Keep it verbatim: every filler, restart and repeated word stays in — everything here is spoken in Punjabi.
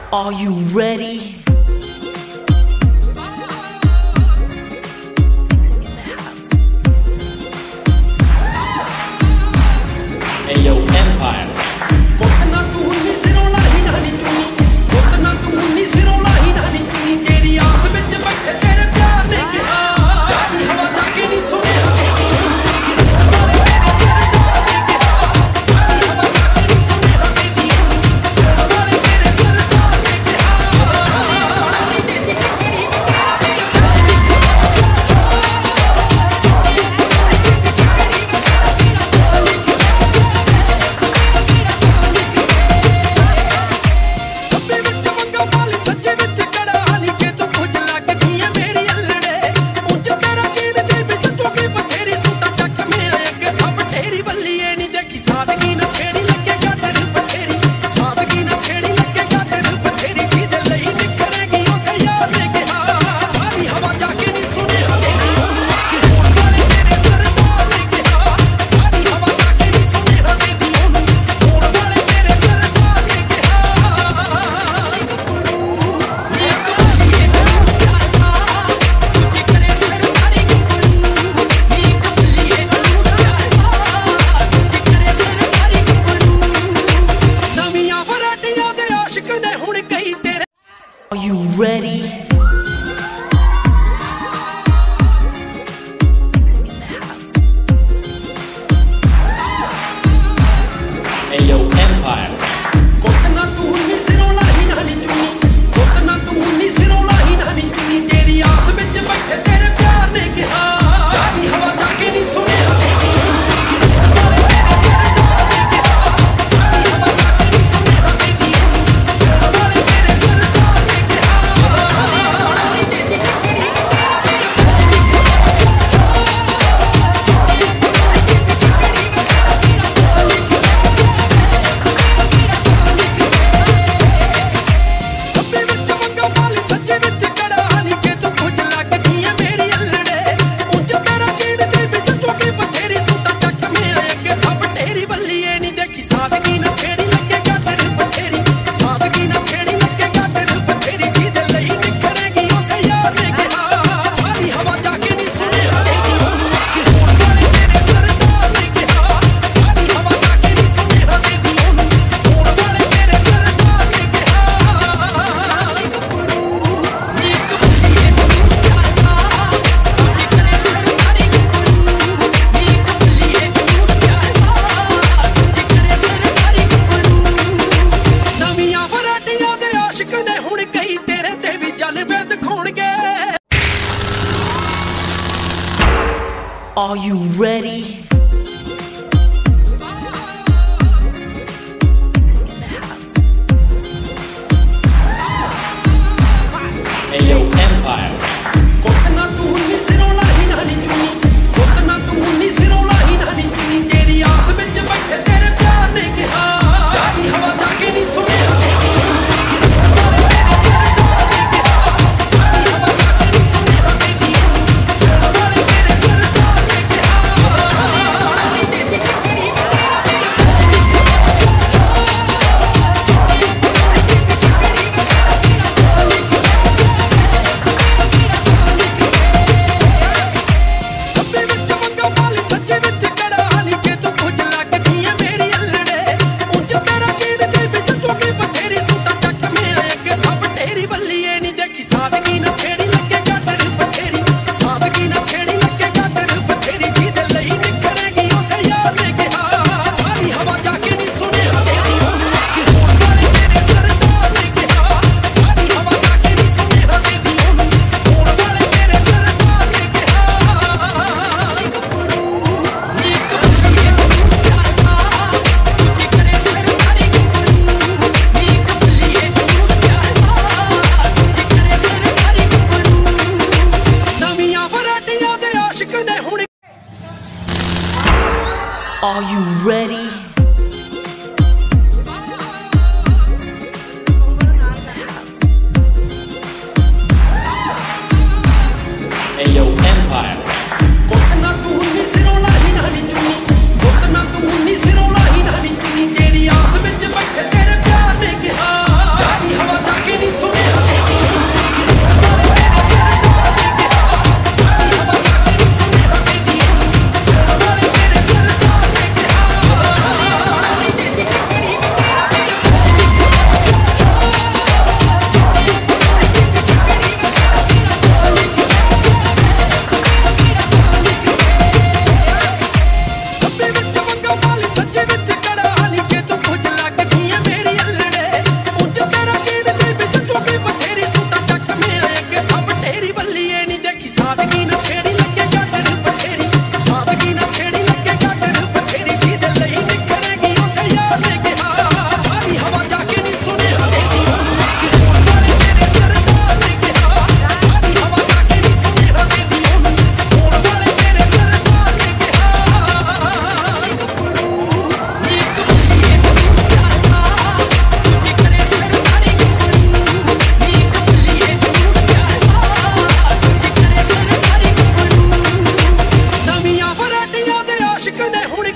Are you ready? Ayo Empire. Kotna tu ni sirੋਂ ਲਾਹੀ ਨਾ ਨੀ ਚੁੰਨੀ Kotna tu ni sirੋਂ ਲਾਹੀ ਨਾ ਨੀ ਚੁੰਨੀ ਤੇਰੀ ਆਸ ਵਿੱਚ ਬੈਠੇ ਤੇਰੇ ਪਿਆਰ ਨੇ ਕਿਹਾ ਜਾਦੀ ਹਵਾ ਜਾ ਕੇ ਨਹੀਂ ਸੁਣਿਆ ਨਾਲੇ ਤੇਰੇ ਸਿਰ ਦਾ ਨੇ ਕਿਹਾ ਜਾਦੀ ਹਵਾ ਜਾ ਕੇ ਨਹੀਂ ਸੁਣਿਆ ਤੇਰੀ ਨਾਲੇ ਤੇਰੇ ਸਿਰ ਦਾ ਨੇ ਕਿਹਾ ਨਹੀਂ ਦੇਤੀ ਕਿਹੜੀ ਤੇਰਾ ਮੇਰਾ Are you ready? Ayo Empire. Kotna tu ni sirੋਂ ਲਾਹੀ ਨਾ ਨੀ ਚੁੰਨੀ Kotna tu ni sirੋਂ ਲਾਹੀ ਨਾ ਨੀ ਚੁੰਨੀ ਤੇਰੀ ਆਸ ਵਿੱਚ ਬੈਠੇ ਤੇਰੇ ਪਿਆਰ ਨੇ ਕਿਹਾ ਜਾਦੀ ਹਵਾ ਜਾ ਕੇ ਨਹੀਂ ਸੁਣਿਆ ਨਾਲੇ ਤੇਰੇ ਸਿਰ ਦਾ ਨੇ ਕਿਹਾ ਜਾਦੀ ਹਵਾ ਜਾ ਕੇ ਨਹੀਂ ਸੁਣਿਆ ਤੇਰੀ ਨਾਲੇ ਤੇਰੇ ਸਿਰ ਦਾ ਨੇ ਕਿਹਾ ਨਹੀਂ ਦੇਤੀ ਕਿਹੜੀ ਤੇਰਾ ਮੇਰਾ ਖੱਬੇ ਵਿੱਚ ਮੰਗਾ ਵਾਲੀ ਸੱਜੇ ਵਿੱਚ ਕੜਾ ਨੀ ਜੇ ਤੂੰ ਕੁਝ ਲੱਗਦੀ ਏ ਮੇਰੀ ਅਲੜੇ ਉੱਚ ਤੇਰਾ ਚੀਨ ਜੇ ਵਿੱਚ ਚੁੱਕੀ ਬਥੇਰੀ ਸੂਟਾ ਚੱਕ ਮੇਰੇ ਅੱਗੇ ਸਭ ਢੇਰੀ ਬੱਲੀ ਏ ਨਹੀਂ ਦੇਖੀ ਸਾਦਗੀ ਨਾ ਛੇੜੀ ਲੱਗੇ ਗਾਟਰ ਬਥੇਰੀ ਸਾਦਗੀ ਨਾ ਛੇੜੀ ਲੱਗੇ ਗਾਟਰ ਬਥੇਰੀ ਜਿਹਦੇ ਲਈ ਨਿਖਰੇਗੀ ਉਸੇ ਯਾਰ ਨੇ ਕਿਹਾ ਸਾਰੀ ਹਵਾ ਜਾ ਕੇ ਨਹੀਂ ਸੁਣਿਆ ਤੇਰੀ ਨਾਲੇ ਤੇਰੇ ਸਿਰ ਦਾ ਨੇ ਕਿਹਾ ਸਾਰੀ ਹਵਾ ਜਾ ਕੇ ਨਹੀਂ ਸੁਣਿਆ ਤੇਰੀ ਹੁਣ ਨਾਲੇ ਤੇਰੇ ਸਿਰ ਦਾ ਨੇ ਕਿਹਾ ਇੱਕ ਬੱਲੀਏ ਤੂੰ ਪਿਆਰ ਦਾ ਤੁਝੇ ਕਰੇ ਸਰਕਾਰੀ ਗੱਭਰੂ ਇੱਕ ਬੱਲੀਏ ਤੂੰ ਪਿਆਰ ਦਾ ਤੁਝੇ ਕਰੇ ਸਰਕਾਰੀ ਗੱਭਰੂ ਨਵੀਆਂ ਵਰਾਟੀਆਂ ਦੇ ਆਸ਼ਿਕ ਨੇ ਹੁਣ ਕਈ ਤੇਰੇ ਤੇ ਵੀ ਜਲਵੇ ਦਿਖਾਉਣਗੇ Are you ready? Ayo Empire. Kotna tu ni sirੋਂ ਲਾਹੀ ਨਾ ਨੀ ਚੁੰਨੀ Kotna tu ni sirੋਂ ਲਾਹੀ ਨਾ ਨੀ ਚੁੰਨੀ ਤੇਰੀ ਆਸ ਵਿੱਚ ਬੈਠੇ ਤੇਰੇ ਪਿਆਰ ਨੇ ਕਿਹਾ ਜਾਦੀ ਹਵਾ ਜਾ ਕੇ ਨਹੀਂ ਸੁਣਿਆ ਨਾਲੇ ਤੇਰੇ ਸਿਰ ਦਾ ਨੇ ਕਿਹਾ ਜਾਦੀ ਹਵਾ ਜਾ ਕੇ ਨਹੀਂ ਸੁਣਿਆ ਤੇਰੀ ਨਾਲੇ ਤੇਰੇ ਸਿਰ ਦਾ ਨੇ ਕਿਹਾ ਕਹਿੰਦੇ ਹੁਣ